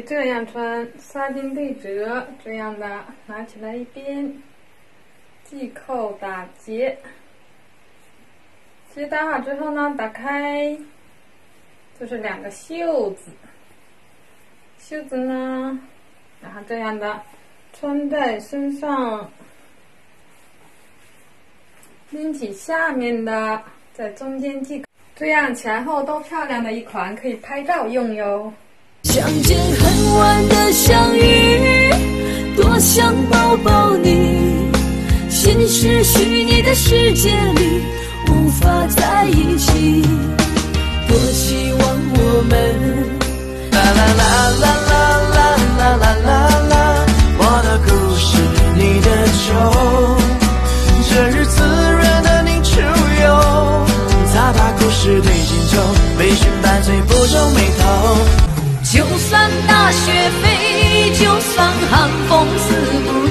以这样穿，纱巾对折，这样的拿起来一边，系扣打结。结打好之后呢，打开，就是2个袖子。袖子呢，然后这样的穿在身上，拎起下面的，在中间系。这样前后都漂亮的一款，可以拍照用哟。 相见恨晚的相遇，多想抱抱你，现实虚拟的世界里无法在一起，多希望我们啦啦啦啦啦啦啦啦啦啦，我的故事你的酒，这日子润的凝出油，他把故事对镜酒，微醺半醉不皱眉头。 就算大雪飞，就算寒风刺骨，